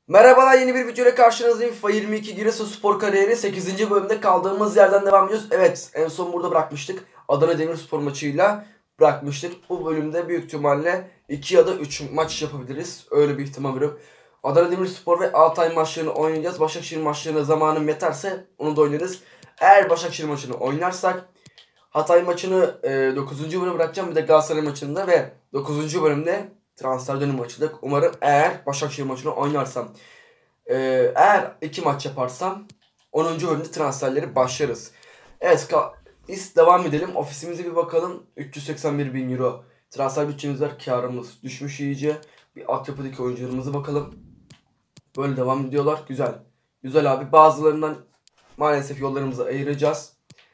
Merhabalar, yeni bir videoyla karşınızdayım. FIFA 22 Giresunspor kariyeri 8. bölümde kaldığımız yerden devam ediyoruz. Evet, en son burada bırakmıştık. Adana Demirspor maçıyla bırakmıştık. Bu bölümde büyük ihtimalle 2 ya da 3 maç yapabiliriz. Öyle bir ihtimal veriyorum. Adana Demirspor ve Altay maçlarını oynayacağız. Başakşehir maçlarına zamanım yeterse onu da oynarız. Eğer Başakşehir maçını oynarsak Hatay maçını 9. bölüme bırakacağım. Bir de Galatasaray maçında ve 9. bölümde transfer dönemi açılacak. Umarım eğer Başakşehir maçını oynarsam, eğer 2 maç yaparsam 10. bölümde transferleri başlarız. Evet, biz devam edelim. Ofisimize bir bakalım. 381.000 euro transfer bütçemiz var. Karımız düşmüş iyice. Bir altyapıdaki oyuncularımıza bakalım. Böyle devam ediyorlar. Güzel. Güzel abi. Bazılarından maalesef yollarımızı ayıracağız.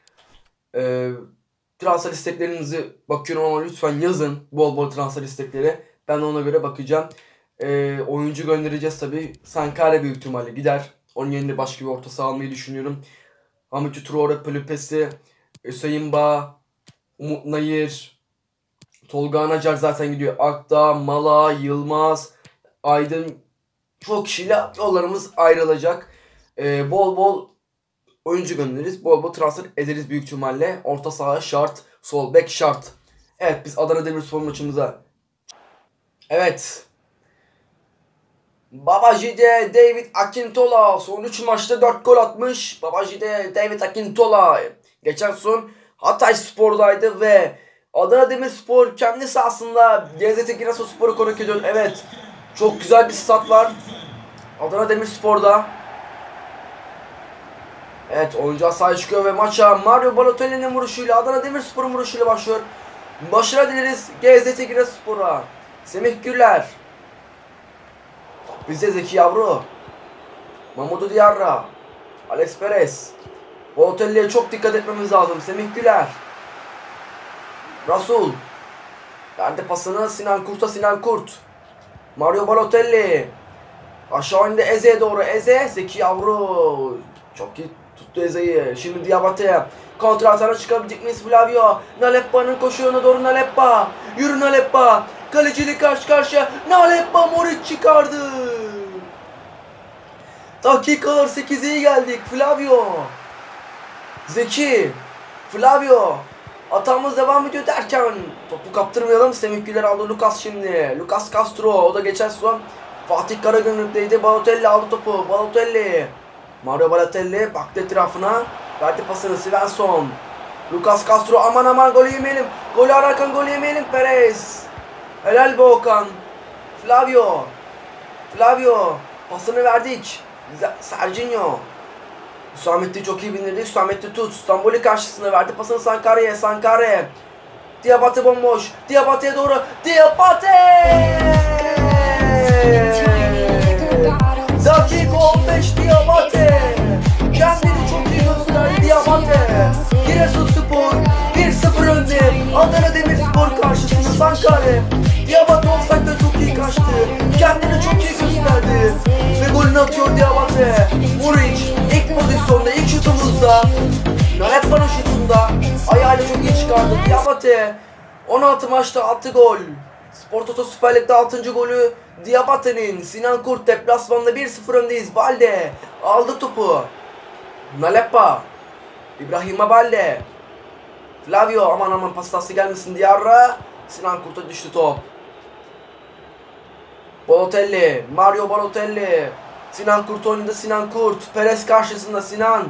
Transfer isteklerinizi bakıyorum ama lütfen yazın bol bol transfer istekleri. Ben ona göre bakacağım. Oyuncu göndereceğiz tabi. Sankare büyük ihtimalle gider. Onun yerine başka bir orta saha almayı düşünüyorum. Hamidou Traore, Pelupesi, Hüseyin Bağ, Umut Nayır, Tolga Anacar zaten gidiyor. Akdağ, Mala, Yılmaz, Aydın, çok kişiyle yollarımız ayrılacak. Bol bol oyuncu göndeririz. Bol bol transfer ederiz büyük ihtimalle. Orta saha şart. Sol bek şart. Evet, biz Adana Demirspor maçımıza. Evet. Babajide David Akintola son 3 maçta 4 gol atmış. Babajide David Akintola geçen son Hatayspor'daydı ve Adana Demirspor kendi sahasında GZT Giresunspor'u konuk ediyor. Evet. Çok güzel bir stat var Adana Demirspor'da. Evet, oyuncu sahaya çıkıyor ve maça Mario Balotelli'nin vuruşuyla, Adana Demirspor'un vuruşuyla başlıyor. Başarı dileriz GZT Giresunspor'a. Semih Gürler. Bize Zeki Yavru. Mamadou Diarra. Alex Perez. Balotelli'ye çok dikkat etmemiz lazım. Semih Güler. Rasul. Verdi pasını Sinan Kurt'a. Sinan Kurt. Mario Balotelli. Aşağı indi Eze'ye doğru. Eze. Zeki Yavru. Çok iyi tuttu Eze'yi. Şimdi Diabate'ye. Kontra atana çıkabilecek miyiz Flavio? Naleppa'nın koşuğuna doğru Naleppa. Yürü Naleppa. Kaleciyle karşı karşıya. Naleppa Moric çıkardı. Dakikalar 8'e geldik. Flavio. Zeki. Flavio. Atağımız devam ediyor derken topu kaptırmayalım. Semih Güler aldı Lucas şimdi. Lucas Castro. O da geçen son Fatih Karagümrük'teydi. Balotelli aldı topu. Balotelli. Mario Balotelli baktı etrafına. Verdi pasını Svensson. Lucas Castro, aman aman golü yemeyelim. Golü ararken golü yemeyelim. Perez. Helal be Okan. Flavio. Flavio. Pasını verdik. Serginho. Hüsamettin çok iyi bindirdi. Hüsamettin tut. Stamboli karşısında verdi pasını Sankare'ye. Sankare. Diabate bomboş. Diabate'ye doğru. Diabate! Dakika 15 Diabate. Kendini çok iyi gösterdi Diabate. Giresunspor 1-0 önde. Adana Demirspor karşısında Sankare. Diabate olsak da çok iyi kaçtı. Kendini çok iyi gösterdi. Ve golünü atıyor Diabate. Muric ilk pozisyonda, ilk şutumuzda. Naleppa'nın şutunda ayağıyla çok iyi çıkardı Diabate. 16 maçta attı gol. Spor Toto Süper Lig'de 6. golü Diabate'nin. Sinan Kurt deplasmanda 1-0 öndeyiz. Balde aldı topu. Naleppa. İbrahim Balde. Flavio, aman aman pastası gelmesin Diarra. Sinan Kurt'a düştü top. Balotelli. Mario Balotelli. Sinan Kurt oynadı. Sinan Kurt. Perez karşısında Sinan.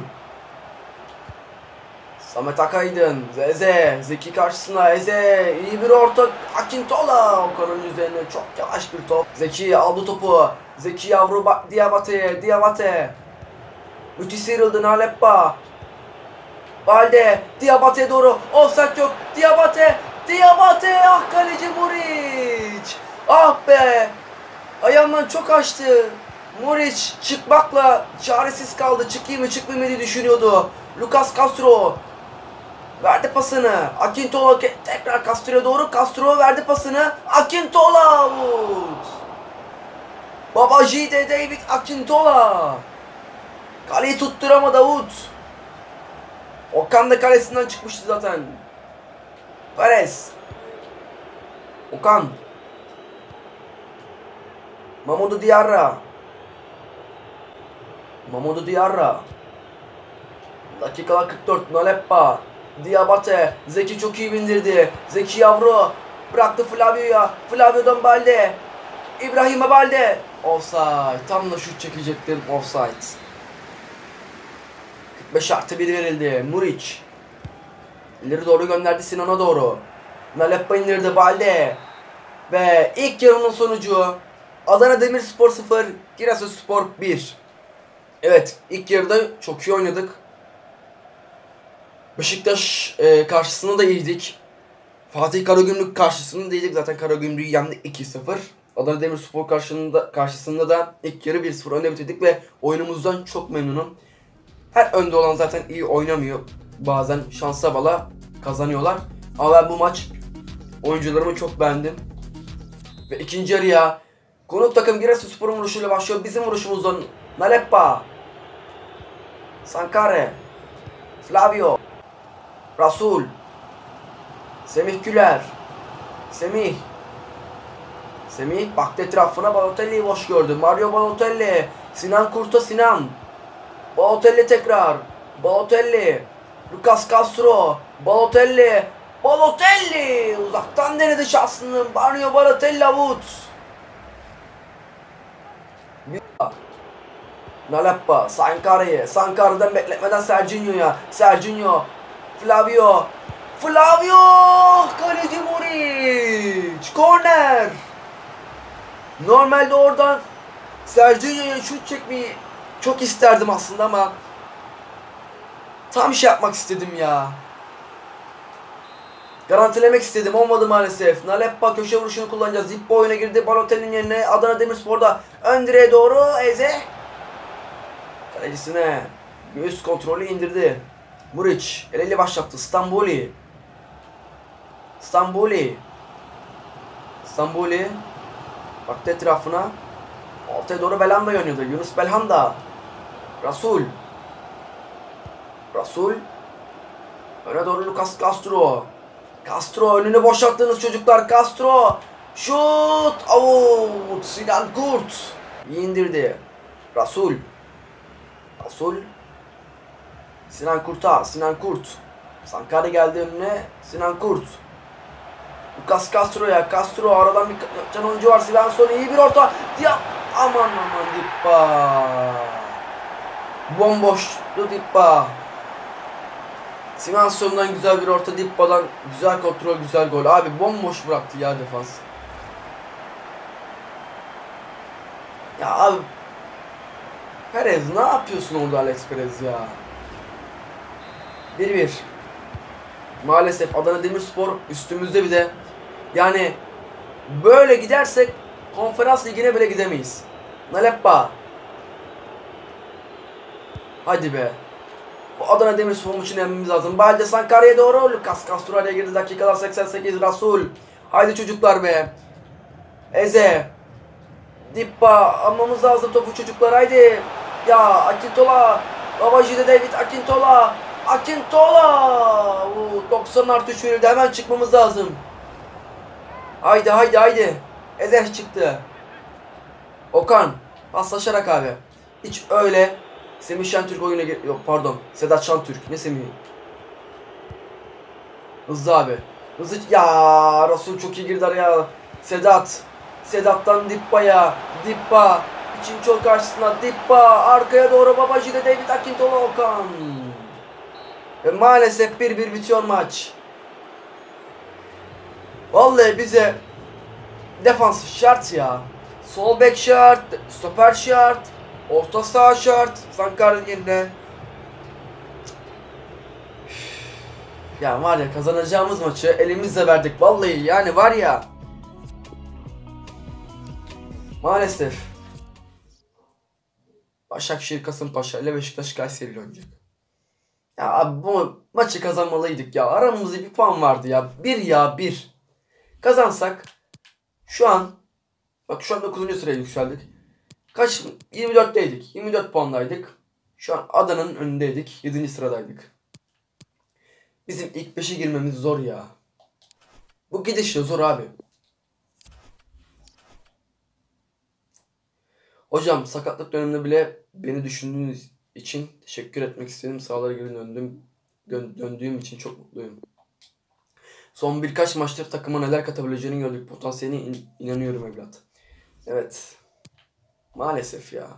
Samet Akaydın. Eze. Zeki karşısında Eze. İyi bir orta. Akintola. Okan'ın üzerine çok yavaş bir top. Zeki aldı topu. Zeki Yavru Diabate'ye. Diabate. Müthiş sıyrıldı Naleppa. Balde. Diabate'ye doğru. Offside yok. Diabate. Diabate. Ah, kaleci Muric. Ah be. Ayağından çok açtı. Muric çıkmakla çaresiz kaldı. Çıkayım mı çıkmayayım mı diye düşünüyordu. Lucas Castro verdi pasını. Akintola tekrar Castro'ya doğru. Castro verdi pasını. Akintola out. Babajide David Akintola. Kaleyi tutturamadı out. Okan da kalesinden çıkmıştı zaten. Perez. Okan. Mamadou Diarra. Mamadou Diarra. Dakikalar 44. Naleppa. Diabate. Zeki çok iyi bindirdi. Zeki yavru. Bıraktı Flavio'ya. Flavio'dan Balde. İbrahim'e Balde. Offside. Tam da şut çekecektim. Offside. 45+1 verildi. Muriç. İleri doğru gönderdi, Sinan'a doğru. Naleppa indirdi, Balde. Ve ilk yarının sonucu Adana Demirspor 0, Giresunspor 1. Evet, ilk yarıda çok iyi oynadık. Beşiktaş karşısında da iyiydik. Fatih Karagümrük karşısında da iyiydik. Zaten Karagümrük'ü yendi 2-0. Adana Demirspor karşısında da ilk yarı 1-0 önde bitirdik ve oyunumuzdan çok memnunum. Her önde olan zaten iyi oynamıyor. Bazen şansa bala kazanıyorlar. Ama ben bu maç oyuncularımı çok beğendim. Ve ikinci yarıya konuk takım Giresunspor'un vuruşuyla başlıyor. Bizim vuruşumuzdan Naleppa, Sankare, Flavio, Rasul, Semih Güler, Semih baktı etrafına, Balotelli'yi boş gördü. Mario Balotelli, Sinan Kurt'a Sinan. Balotelli tekrar. Balotelli. Lucas Castro. Balotelli. Uzaktan denedi şansını. Mario Balotelli avut. Naleppa. Sankare'den bekletmeden Serginho'ya. Flavio. Kaleci Muriç. Korner. Normalde oradan Serginho'ya şut çekmeyi çok isterdim aslında ama tam şey yapmak istedim ya. Garantilemek istedim, olmadı maalesef. Naleppa köşe vuruşunu kullanacağız. Zippo oyuna girdi. Balotelli'nin yerine Adana Demirspor'da ön direğe doğru Eze. Kalecisine göğüs kontrolü indirdi. Muriç eliyle başlattı. Stamboli. Baktı etrafına. Ortaya doğru Belhanda oynuyordu. Yunus Belhanda. Rasul. Öne doğru Lucas Castro önünü boşalttınız çocuklar. Castro. Şut. Out. Sinan Kurt. İyi indirdi. Rasul. Sinan Kurt. Sankare geldi önüne. Sinan Kurt. Lucas Castro'ya. Castro aradan bir can oyuncu var. Svensson iyi bir orta. Aman Dippa. Bomboştu Dippa. Svensson'dan güzel bir orta, Dippa'dan güzel kontrol, güzel gol. Abi bomboş bıraktı ya defans. Ya abi Perez ne yapıyorsun orada, Alex Perez ya? 1-1. Maalesef Adana Demirspor üstümüzde bir de. Yani böyle gidersek Konferans Ligi'ne bile gidemeyiz. Naleppa. Hadi be. Bu Adana Demirspor maçını yenmemiz lazım. Balde Sankare'ye doğru. Lucas Castro araya girdi. Dakikalar 88. Rasul. Haydi çocuklar be. Eze. Dippa. Almamız lazım topu çocuklar. Haydi. Ya Akintola. Babajide David Akintola. 90+3 verildi. Hemen çıkmamız lazım. Haydi. Eze çıktı. Okan. Paslaşarak abi. Hiç öyle Semih Şentürk oyuna yok pardon. Sedat Şentürk. Ne Semih? Hızlı abi. Hızlı ya, Rasul çok iyi girdi araya. Sedat'tan Dippa'ya. Dippa. İçin çok karşısına Dippa. Arkaya doğru Babajide David Akintola Okan. Ve maalesef 1-1 bitiyor maç. Vallahi bize defans şart ya. Sol bek şart. Stoper şart. Orta saha şart. Sankar'ın yerine. Ya var ya, kazanacağımız maçı elimizle verdik. Vallahi yani var ya. Maalesef. Başakşehir Kasımpaşa ile Beşiktaş Kayseri ile oynayacak. Ya abi bu maçı kazanmalıydık ya. Aramızda bir puan vardı ya. Bir. Kazansak şu an, bak şu an 9. sıraya yükseldik. Kaç? 24'teydik. 24 puandaydık. Şu an Adana'nın önündeydik. 7. sıradaydık. Bizim ilk 5'e girmemiz zor ya. Bu gidişle zor abi. Hocam sakatlık döneminde bile beni düşündüğünüz için teşekkür etmek istedim. Sahalara geri döndüğüm için çok mutluyum. Son birkaç maçtır takıma neler katabileceğini gördük. Potansiyeline inanıyorum evlat. Evet. Maalesef ya.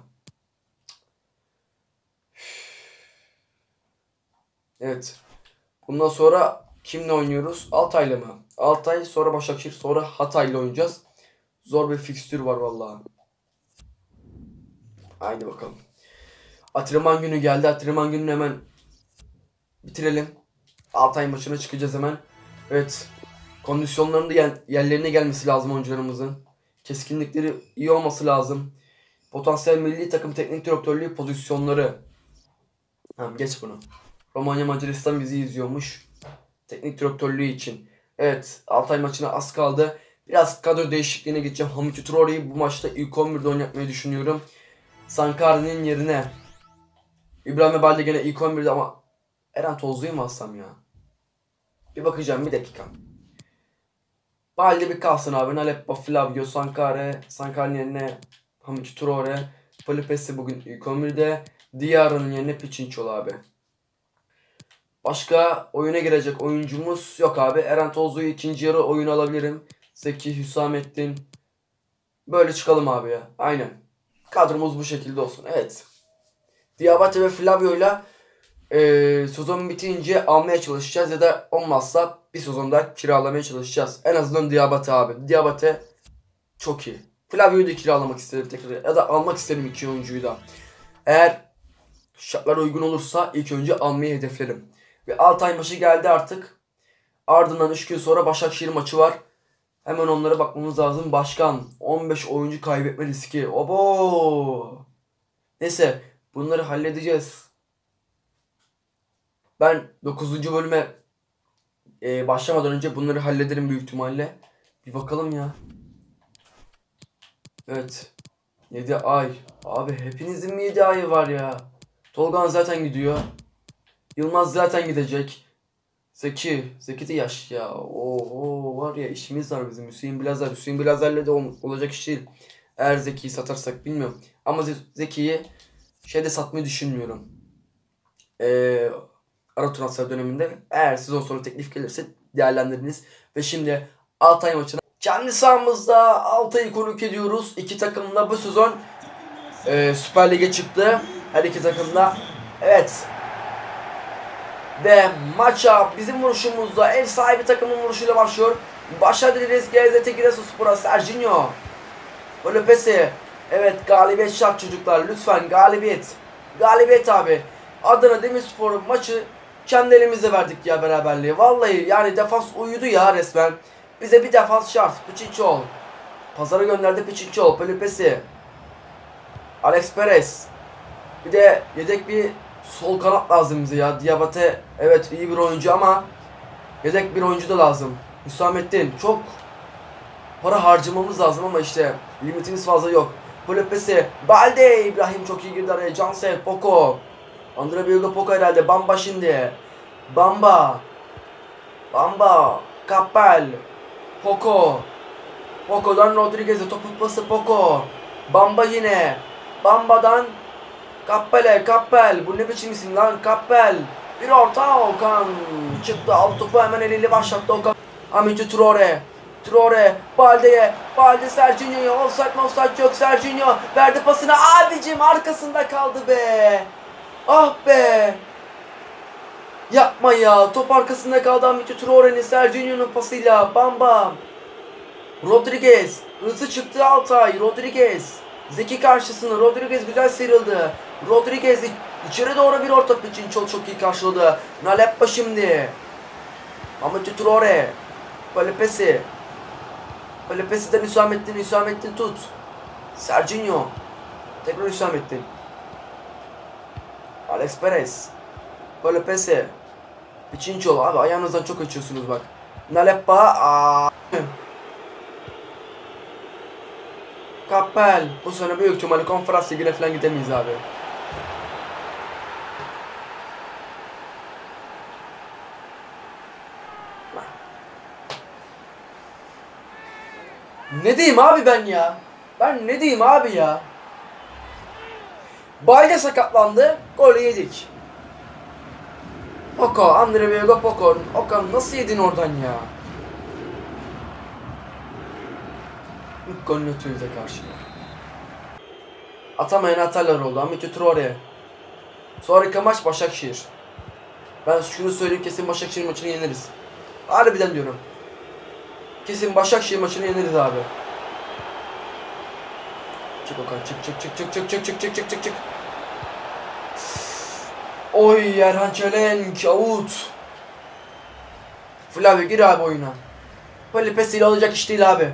Evet. Bundan sonra kimle oynuyoruz? Altay'la mı? Altay, sonra Başakşehir, sonra Hatay'la oynayacağız. Zor bir fikstür var vallahi. Haydi bakalım. Antrenman günü geldi. Antrenman gününü hemen bitirelim. Altay maçına çıkacağız hemen. Evet. Kondisyonlarının da yerlerine gelmesi lazım oyuncularımızın. Keskinlikleri iyi olması lazım. Potansiyel milli takım teknik direktörlüğü pozisyonları. Tamam, geç bunu. Romanya Macaristan bizi izliyormuş. Teknik direktörlüğü için. Evet, Altay maçına az kaldı. Biraz kadro değişikliğine gideceğim. Hamit Traore'yi bu maçta ilk 11'de oynatmayı düşünüyorum. Sankari'nin yerine İbrahim Balde gene ilk 11'de ama Eren Tozlu'yu mu alsam ya? Bir bakacağım, bir dakika. Balde bir kalsın abi. Naleppa, Flavio, Sankari'nin yerine Hamit Traore. Palipesi bugün ilk 11'de. Diarra'nın yerine Piçinçol abi. Başka oyuna girecek oyuncumuz yok abi. Eren Tozlu'yu ikinci yarı oyun alabilirim. Zeki, Hüsamettin. Böyle çıkalım abi ya. Aynen. Kadromuz bu şekilde olsun. Evet. Diabate ve Flavio'yla sezon bitince almaya çalışacağız. Ya da olmazsa bir sezon daha kiralamaya çalışacağız. En azından Diabate abi. Diabate çok iyi. Flavio'yu da kiralamak isterim tekrar. Ya da almak isterim iki oyuncuyu da. Eğer şartlar uygun olursa ilk önce almayı hedeflerim. Ve Altay maçı geldi artık. Ardından 3 gün sonra Başakşehir maçı var. Hemen onlara bakmamız lazım. Başkan 15 oyuncu kaybetme riski. Obo. Neyse bunları halledeceğiz. Ben 9. bölüme başlamadan önce bunları hallederim büyük ihtimalle. Bir bakalım ya. Evet. 7 ay. Abi hepinizin mi 7 ayı var ya? Tolgan zaten gidiyor. Yılmaz zaten gidecek. Zeki de yaş ya. Oo var ya, işimiz var bizim. Hüseyin Bilazer'le de olacak iş değil. Eğer Zeki'yi satarsak bilmiyorum. Ama Zeki'yi şeyde satmayı düşünmüyorum. Ara transfer döneminde. Eğer sezon sonu teklif gelirse değerlendiriniz. Ve şimdi Altay maçına. Kendi sahamızda Altay'ı konuk ediyoruz. İki takım da bu sezon Süper Lig'e çıktı. Her iki takım da. Evet. Ve maça bizim vuruşumuzda ev sahibi takımın vuruşuyla başlıyor. Başa dileriz GZT Giresunspor'a. Serginho. Lopez'i. Evet, galibiyet şart çocuklar. Lütfen galibiyet. Galibiyet abi. Adana Demirspor maçı kendi elimizde verdik ya, beraberliği. Vallahi yani defans uyudu ya resmen. Bize bir defans şart. Piçinçol. Pazara gönderdi Piçinçol. Lopez'i. Alex Perez. Bir de yedek bir sol kanat lazım bize ya. Diabate evet iyi bir oyuncu ama yedek bir oyuncu da lazım. Hüsamettin, çok para harcamamız lazım ama işte limitimiz fazla yok. Polepesi, Balde, İbrahim çok iyi girdi araya. Cansel, Poco. Andre Bilge Poco herhalde. Bamba şimdi. Bamba, Kappel, Poco. Poco'dan Rodriguez'e topuk pası Poco. Bamba yine. Bamba'dan Kappel. Bu ne biçim isim lan? Kappel. Bir orta, Okan çıktı, aldı topu, hemen eliyle başlattı Okan. Hamit Traore Balde Serginho'ya, offside yok. Serginho verdi pasını, abicim arkasında kaldı be. Ah be. Yapma ya, top arkasında kaldı. Hamit Traore'nin Serginho'nun pasıyla Bamba. Rodriguez hızlı çıktı Altay. Zeki karşısında, Rodriguez güzel sıyrıldı. Rodriguez içeri doğru bir orta için çok iyi karşıladı. Naleppa şimdi. Hamit Traore. Palepesi'den Hüsamettin tut. Serginho. Tekrar Hüsamettin. Alex Perez. Palepesi. Piçinçol abi, ayağınızdan çok açıyorsunuz bak. Naleppa. Kappel. Bu sene büyük ihtimalle konferans ligine falan gidemeyiz abi. Ne diyeyim abi ben ya? Ben ne diyeyim abi ya? Balde sakatlandı. Golü yedik. Poco, Andre Viego Poco. Okan nasıl yedin oradan ya? İlk golünü atıyor bize karşı. Atamayan atarlar oldu. Ahmet Traore. Sonraki maç Başakşehir. Ben şunu söyleyeyim, kesin Başakşehir maçını yeniriz. Harbiden diyorum. Kesin Başakşehir maçını yeniriz abi. Çık Okan, çık. Oy, Erhan Çelenk out. Flavio gir abi oyuna. Pelipes ile olacak iş değil abi.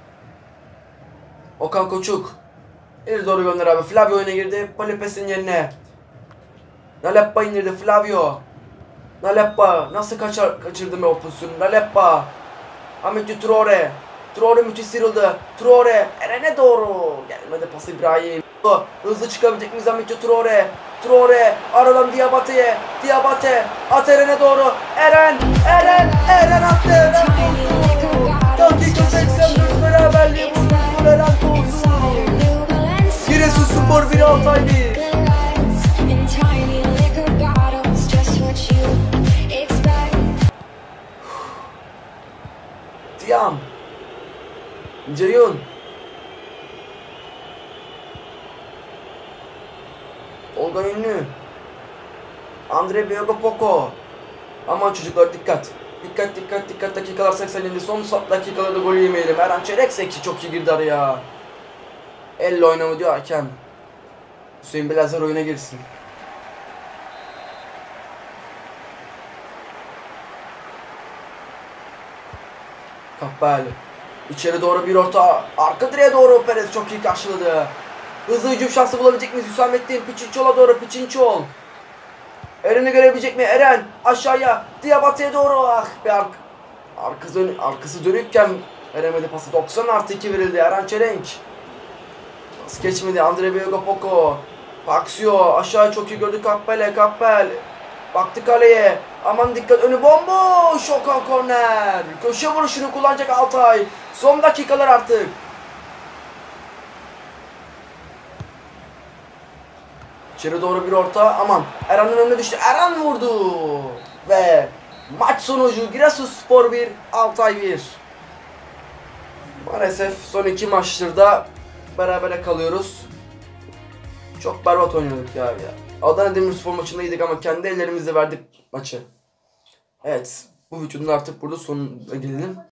Okan Koçuk. İleri doğru gönder abi. Flavio oyuna girdi. Pelipes'in yerine. Naleppa indirdi Flavio. Naleppa nasıl kaçırdı o pozisyonu? Naleppa. Ahmet Traore. Traore müthiş sıyrıldı. Traore Eren'e doğru. Gelmedi pas İbrahim. Hızlı çıkabilecek miyiz Ahmet Traore? Traore aradan Diabate'ye. Diabate at Eren'e doğru. Eren attı. Dakika 84 beraberliği bulmuş Eren Tosun. Giresunspor 1 Altay 1. Tiam. Ceyhun. Olga Ünlü. Andre Viego Poco. Aman çocuklar dikkat. Dikkat. Dakikalar 80'inde son dakikalarda golü yemeyelim. Erhan Çelik Seki çok iyi girdi araya. Elle oynama diyor hakem. Hüseyin Belazer oyuna girsin. Kappel. İçeri doğru bir orta. Arka direğe doğru Perez çok iyi karşıladı. Hızlı hücum şansı bulabilecek miyiz? Hüsamettin Piçinçol'a doğru. Piçinçol. Eren'i görebilecek mi? Eren aşağıya. Diabate'ye doğru. Ah be arkası dönükken veremedi pası. 90+2 verildi. Erhan Çelenk. Pas geçmedi. Andre Viego Poco. Paxio aşağı çok iyi gördü. Kappel. Baktı kaleye. Aman dikkat, önü bomboş. Okan korner. Köşe vuruşunu kullanacak Altay. Son dakikalar artık. İçeri doğru bir orta. Aman. Eren'in önüne düştü. Eren vurdu. Ve maç sonucu Giresunspor 1 Altay 1. Maalesef son 2 maçtır da berabere kalıyoruz. Çok berbat oynadık ya. Adana Demirspor maçındaydık ama kendi ellerimizle verdik maçı. Evet. Bu videonun artık burada sonuna gelelim.